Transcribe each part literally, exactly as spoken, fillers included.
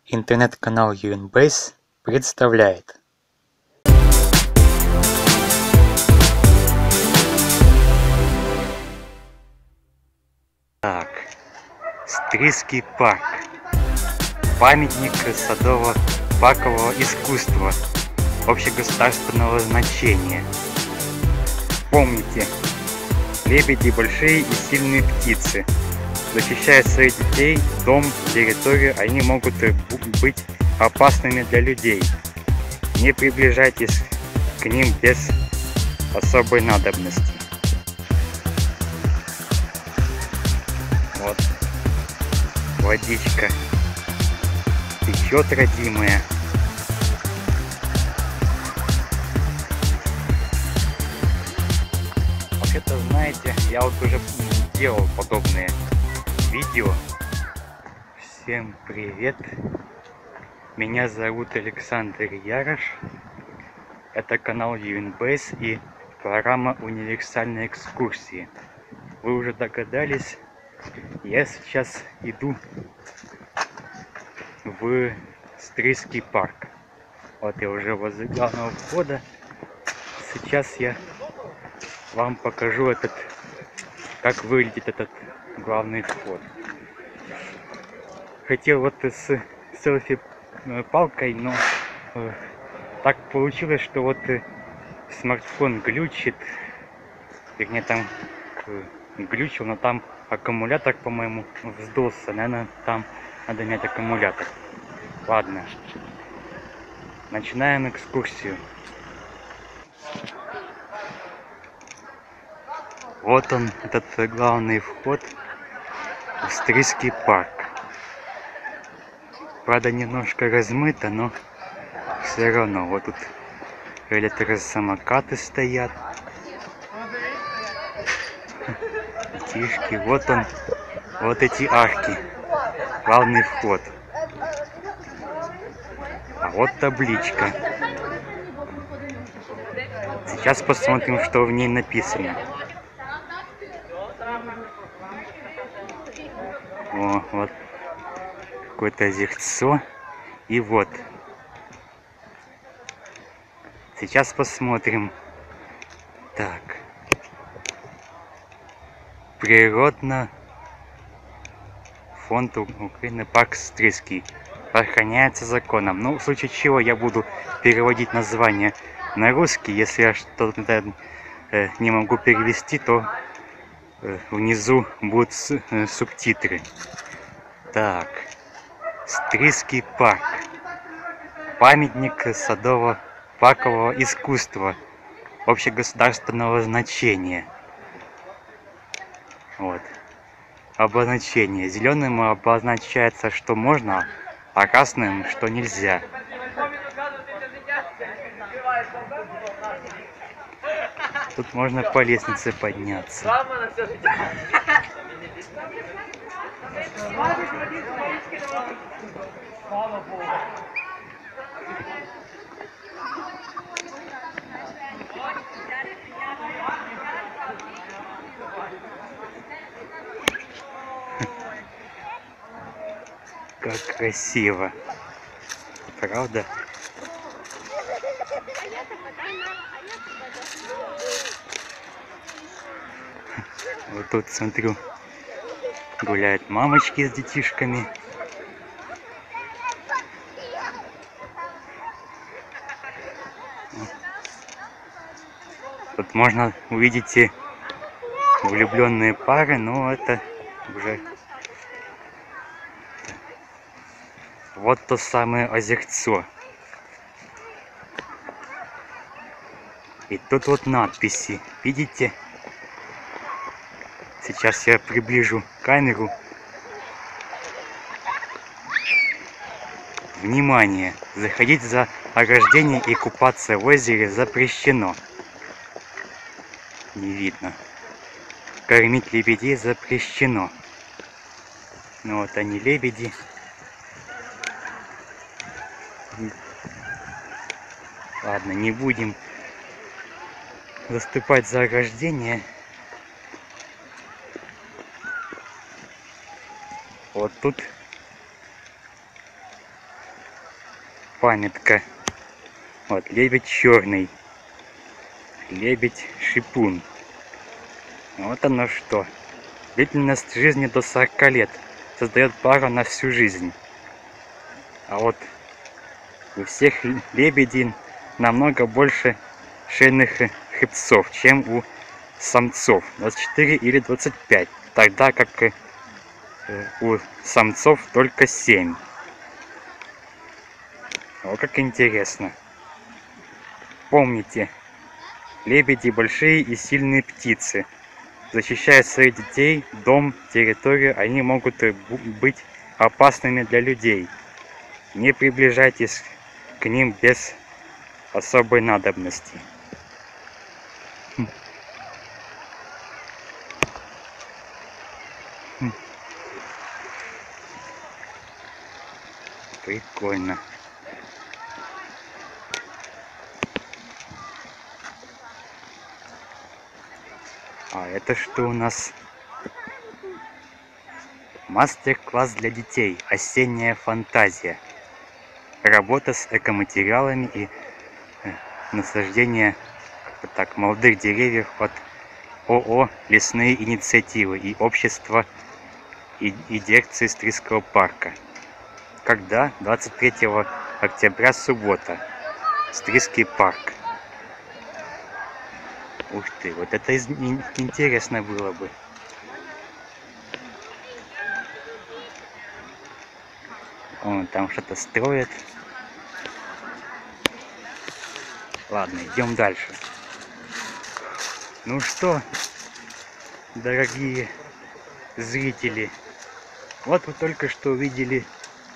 Интернет-канал Unbase представляет. Так, Стрийский парк. Памятник садово-паркового искусства общегосударственного значения. Помните, лебеди большие и сильные птицы. Защищая своих детей, дом, территорию, они могут быть опасными для людей. Не приближайтесь к ним без особой надобности. Вот водичка течет, родимая. Вообще-то, знаете, я вот уже делал подобные видео. Всем привет! Меня зовут Александр Ярош. Это канал Unbase и программа универсальной экскурсии. Вы уже догадались, я сейчас иду в Стрийский парк. Вот я уже возле главного входа. Сейчас я вам покажу этот, как выглядит этот главный вход. Хотел вот с селфи палкой, но э, так получилось, что вот э, смартфон глючит. Вернее, там э, глючил, но там аккумулятор, по-моему, вздулся. Наверное, там надо менять аккумулятор. Ладно, начинаем экскурсию. Вот он, этот главный вход в Стрийский парк. Правда, немножко размыто, но все равно. Вот тут электросамокаты стоят. Тишки. Вот он, вот эти арки. Главный вход. А вот табличка. Сейчас посмотрим, что в ней написано. О, вот какое-то озерцо. И вот. Сейчас посмотрим. Так. Природно. Фонд Украины, парк Стрийский. Охраняется законом. Ну, в случае чего я буду переводить название на русский. Если я что-то э, не могу перевести, то э, внизу будут с, э, субтитры. Так. Стрийский парк. Памятник садово-паркового искусства общегосударственного значения. Вот. Обозначение. Зеленым обозначается, что можно, а красным, что нельзя. Тут можно по лестнице подняться. Как красиво, правда? Вот тут, смотрю, гуляют мамочки с детишками. Тут можно увидеть и влюбленные пары, но это уже вот то самое озерцо. И тут вот надписи, видите? Сейчас я приближу камеру. Внимание! Заходить за ограждение и купаться в озере запрещено. Не видно. Кормить лебедей запрещено. Ну вот они, лебеди. Ладно, не будем заступать за ограждение. Вот тут памятка. Вот, лебедь черный. Лебедь шипун. Вот оно что. Длительность жизни до сорока лет. Создает пару на всю жизнь. А вот у всех лебедей намного больше шейных хребцов, чем у самцов. двадцать четыре или двадцать пять. Тогда как у самцов только семь. Вот как интересно. Помните, лебеди большие и сильные птицы. Защищая своих детей, дом, территорию, они могут быть опасными для людей. Не приближайтесь к ним без особой надобности. Хм. Хм. Прикольно. А это что у нас? Мастер-класс для детей. Осенняя фантазия. Работа с экоматериалами и э, насаждение так, молодых деревьев от ООО «Лесные инициативы» и общества и, и дирекции Стрийского парка. Когда? двадцать третьего октября, суббота. Стрийский парк. Ух ты, вот это из... интересно было бы. О, там что-то строят. Ладно, идем дальше. Ну что, дорогие зрители, вот вы только что увидели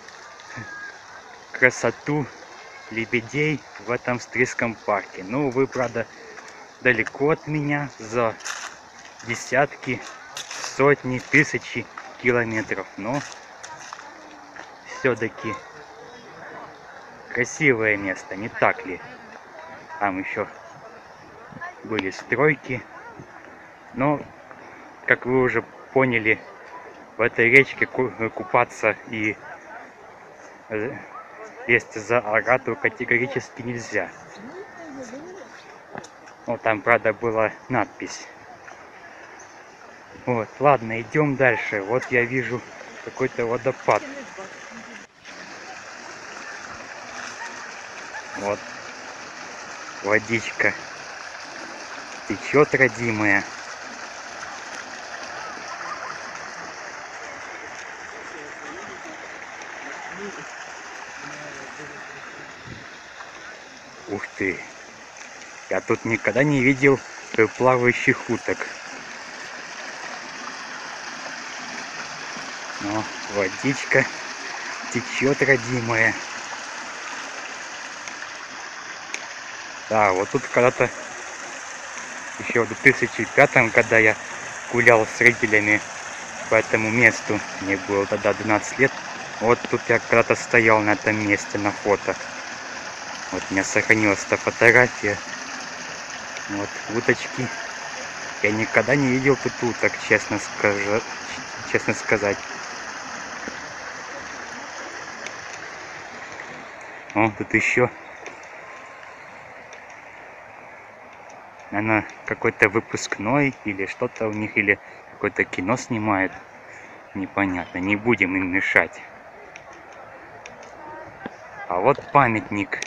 красоту лебедей в этом Стрийском парке. Ну, вы, правда, далеко от меня, за десятки, сотни, тысячи километров, но все-таки красивое место, не так ли? Там еще были стройки, но, как вы уже поняли, в этой речке купаться и лезть за ограду категорически нельзя. Вот там, правда, была надпись. Вот, ладно, идем дальше. Вот я вижу какой-то водопад. Вот водичка течет, родимая. Ух ты! Я тут никогда не видел плавающих уток. Но водичка течет, родимая. Да, вот тут когда-то еще в две тысячи пятом, когда я гулял с родителями по этому месту, мне было тогда двенадцать лет, вот тут я когда-то стоял на этом месте на фото. Вот у меня сохранилась эта фотография. Вот уточки. Я никогда не видел тут уток, честно скажу, честно сказать. О, тут еще. Она какой-то выпускной или что-то у них, или какое-то кино снимают. Непонятно, не будем им мешать. А вот памятник.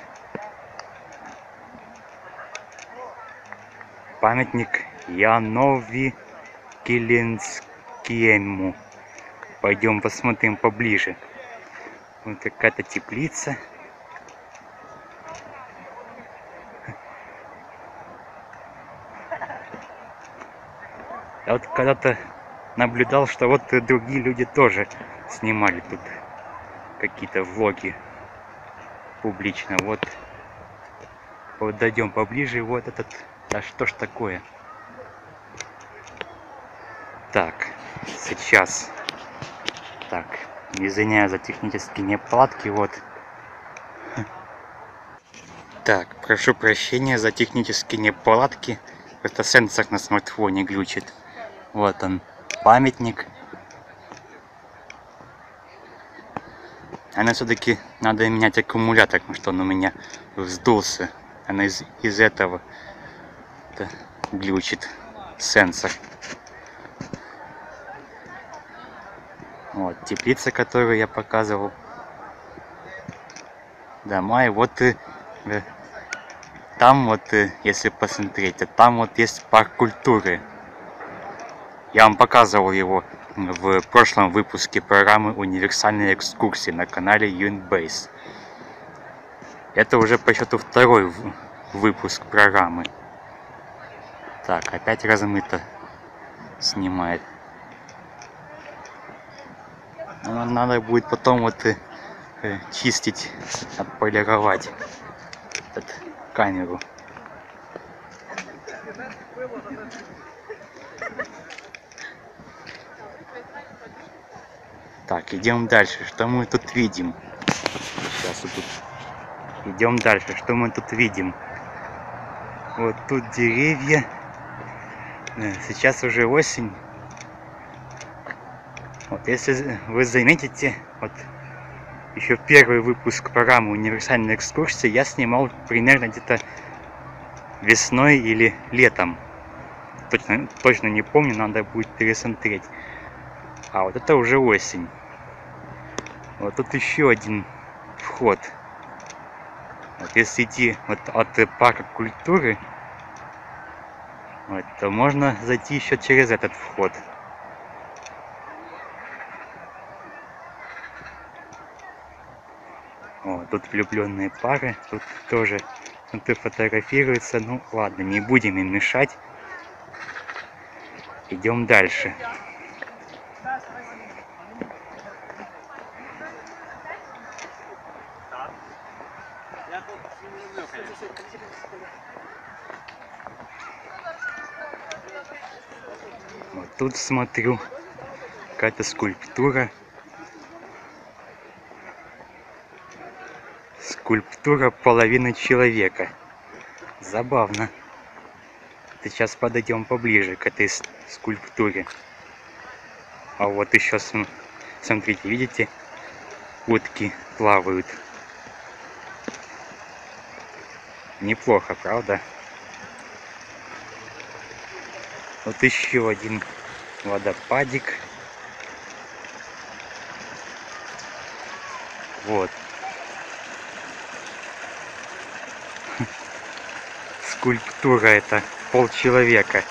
Памятник Янові Кілінському. Пойдем посмотрим поближе. Вот какая-то теплица. Я вот когда-то наблюдал, что вот другие люди тоже снимали тут какие-то влоги публично. Вот подойдем поближе. Вот этот. Да что ж такое? Так, сейчас. Так, извиняюсь за технические неполадки. Вот. Так, прошу прощения за технические неполадки. Просто сенсор на смартфоне глючит. Вот он, памятник. Она все-таки надо менять аккумулятор, потому что он у меня вздулся. Она из, из этого глючит сенсор. Вот теплица, которую я показывал. Дома, и вот э, э, там вот, э, если посмотреть, там вот есть парк культуры. Я вам показывал его в прошлом выпуске программы «Универсальные экскурсии» на канале Юнбейс. Это уже по счету второй выпуск программы. Так, опять размыто снимает. Но надо будет потом вот э, э, чистить, отполировать эту камеру. Так, идем дальше. Что мы тут видим? Сейчас вот тут. Идем дальше. Что мы тут видим? Вот тут деревья. Сейчас уже осень. Вот если вы заметите, вот еще первый выпуск программы «Универсальные экскурсии» я снимал примерно где-то весной или летом. Точно, точно не помню, надо будет пересмотреть. А вот это уже осень. Вот тут еще один вход. Вот если идти вот от парка культуры, вот, то можно зайти еще через этот вход. О, тут влюбленные пары, тут тоже тут фотографируются. Ну ладно, не будем им мешать. Идем дальше. Вот тут смотрю, какая-то скульптура. Скульптура половины человека. Забавно. Сейчас подойдем поближе к этой скульптуре. А вот еще, смотрите, видите, утки плавают. Неплохо, правда? Вот еще один водопадик. Вот. Скульптура это полчеловека.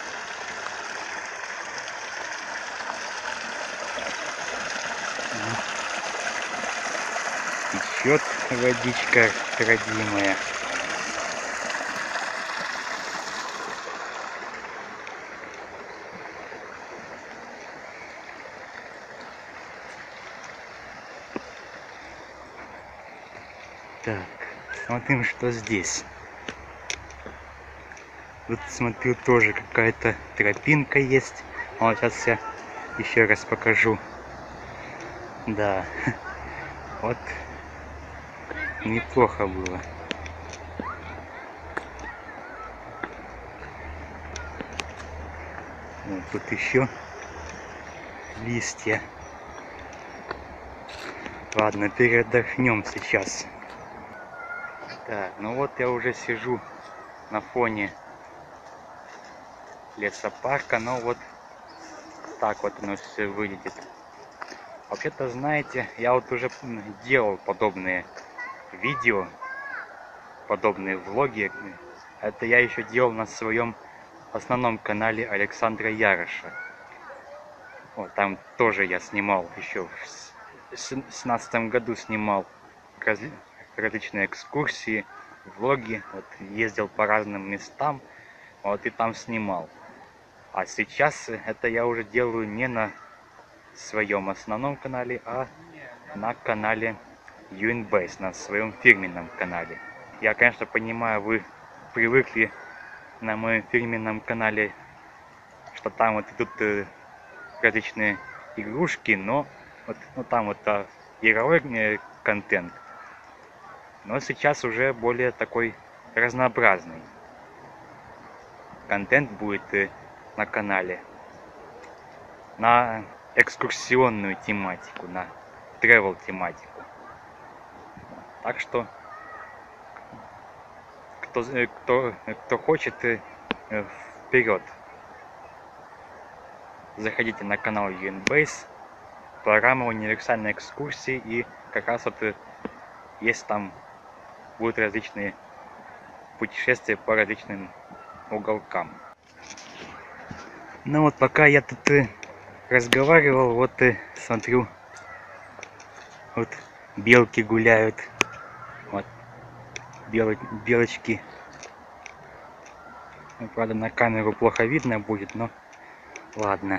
Течет водичка родимая. Так, смотрим, что здесь. Тут, смотрю, тоже какая-то тропинка есть. Вот сейчас я еще раз покажу. Да, вот неплохо было. Вот тут еще листья. Ладно, передохнем сейчас. Так, ну вот я уже сижу на фоне лесопарка, но вот так вот оно все выглядит. Вообще-то, знаете, я вот уже делал подобные видео, подобные влоги. Это я еще делал на своем основном канале Александра Яроша. Вот, там тоже я снимал еще в две тысячи семнадцатом году снимал разли различные экскурсии, влоги, вот, ездил по разным местам, вот, и там снимал. А сейчас это я уже делаю не на своем основном канале, а на канале Юнбейс, на своем фирменном канале. Я, конечно, понимаю, вы привыкли на моем фирменном канале, что там вот идут э, различные игрушки, но вот, ну, там вот а, игровой э, контент. Но сейчас уже более такой разнообразный контент будет э, на канале. На экскурсионную тематику, на travel тематику. Так что, кто, кто, кто хочет, вперед. Заходите на канал Юнбейс, программа универсальной экскурсии, и как раз вот есть там будут различные путешествия по различным уголкам. Ну вот пока я тут разговаривал, вот смотрю, вот белки гуляют, вот белы, белочки. Ну, правда, на камеру плохо видно будет, но ладно.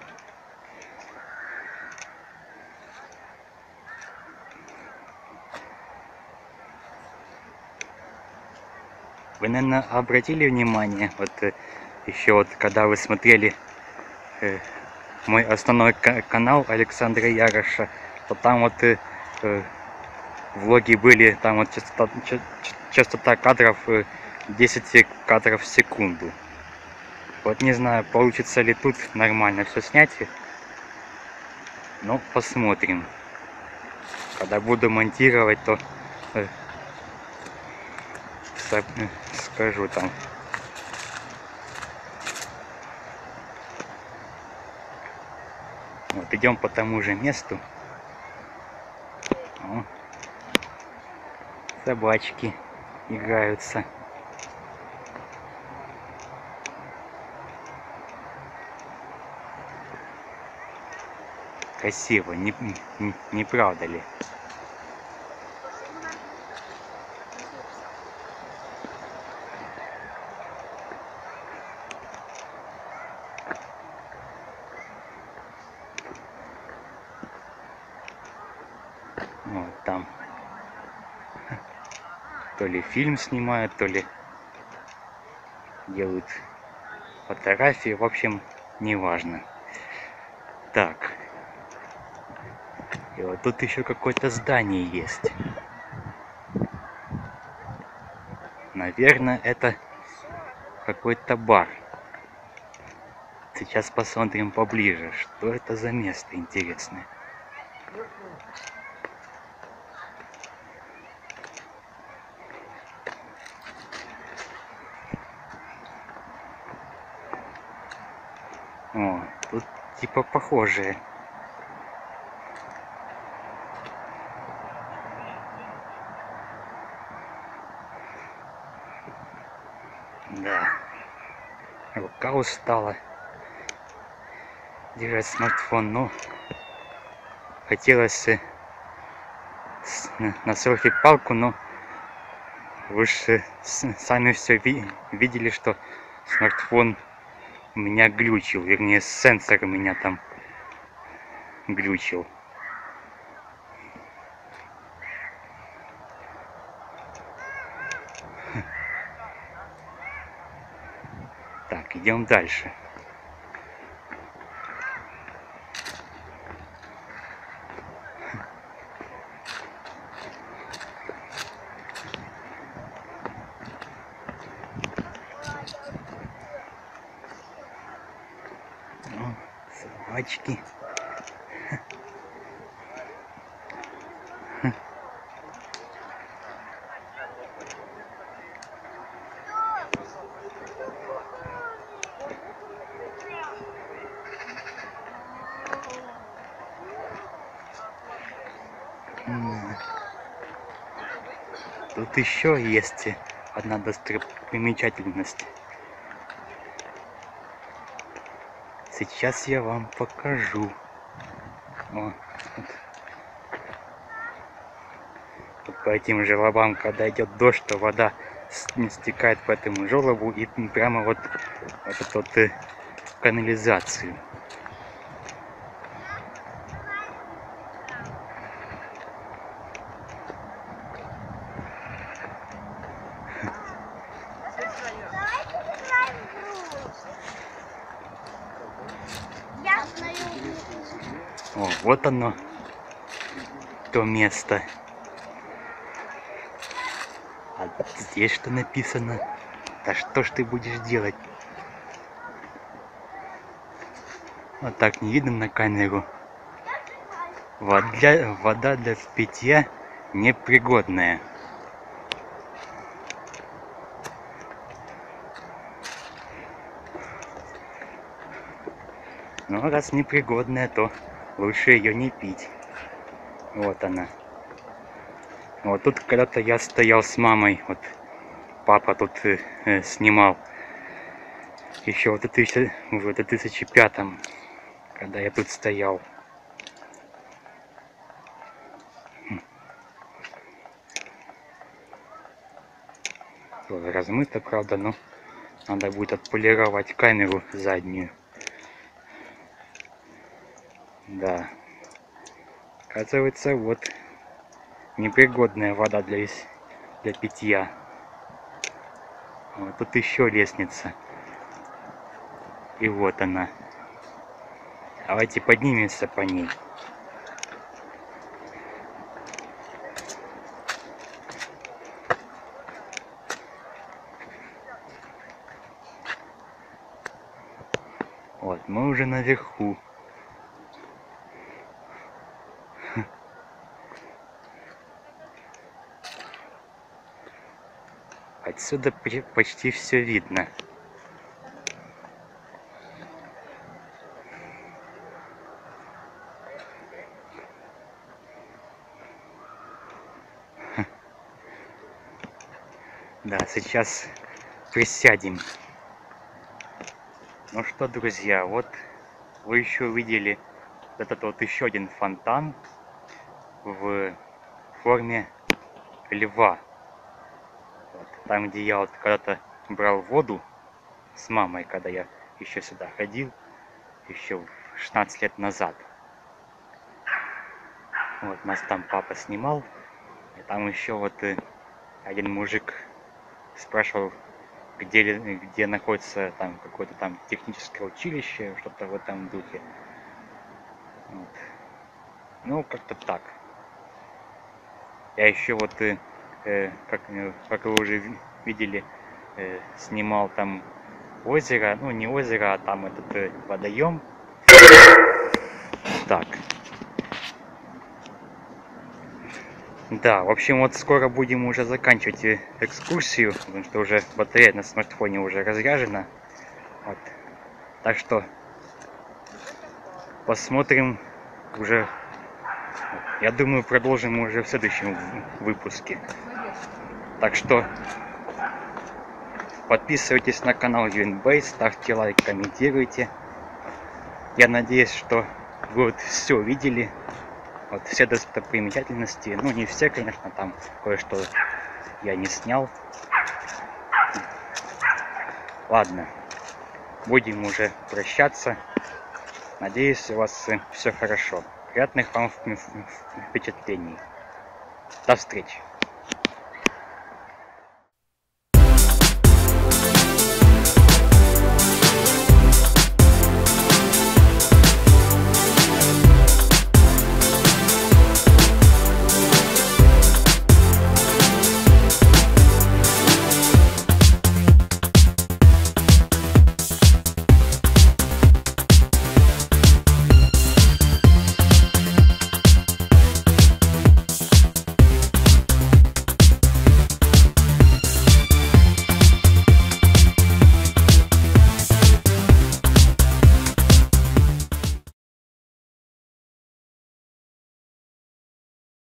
Вы, наверное, обратили внимание, вот еще вот когда вы смотрели э, мой основной канал Александра Яроша, то там вот э, влоги были, там вот частота, частота кадров э, десять кадров в секунду. Вот не знаю, получится ли тут нормально все снять, но посмотрим. Когда буду монтировать, то э, скажу там. Вот идем по тому же месту. О, собачки играются. Красиво, не, не, не правда ли? Вот там то ли фильм снимают, то ли делают фотографии, в общем, неважно. Так, и вот тут еще какое-то здание есть. Наверное, это какой-то бар. Сейчас посмотрим поближе, что это за место интересное. О, тут типа похожие. Да. Рука устала держать смартфон, но хотелось насерфить палку, но вы же сами все видели, что смартфон у меня глючил, вернее сенсор у меня там глючил. Так, идем дальше. О, собачки. Тут еще есть одна достопримечательность. Сейчас я вам покажу. О, вот. Вот по этим желобам, когда идет дождь, то вода стекает по этому желобу и прямо вот, вот эту вот э, канализацию. О, вот оно, то место. А здесь что написано? Да что ж ты будешь делать? Вот так не видно на камеру. Вода, вода для питья непригодная. Но раз непригодная, то лучше ее не пить. Вот она. Вот тут когда-то я стоял с мамой, вот папа тут э, э, снимал еще в две тысячи пятом, когда я тут стоял. Размыто, правда, но надо будет отполировать камеру заднюю. Да. Оказывается, вот непригодная вода для, для питья. Вот тут еще лестница. И вот она. Давайте поднимемся по ней. Вот, мы уже наверху. Отсюда почти все видно. Да, сейчас присядем. Ну что, друзья, вот вы еще увидели этот вот еще один фонтан в форме льва. Вот, там, где я вот когда-то брал воду с мамой, когда я еще сюда ходил, еще шестнадцать лет назад. Вот нас там папа снимал, и там еще вот один мужик спрашивал, где, где находится там какое-то там техническое училище, что-то в этом духе. Вот. Ну, как-то так. Я еще вот, э, как, как вы уже видели, э, снимал там озеро, ну не озеро, а там этот э, водоем. Так. Да, в общем, вот скоро будем уже заканчивать экскурсию, потому что уже батарея на смартфоне уже разряжена. Вот. Так что посмотрим уже, я думаю, продолжим уже в следующем выпуске. Так что подписывайтесь на канал Юинбейс, ставьте лайк, комментируйте. Я надеюсь, что вы вот все видели. Вот все достопримечательности, ну не все, конечно, там кое-что я не снял. Ладно, будем уже прощаться. Надеюсь, у вас все хорошо. Приятных вам впечатлений. До встречи.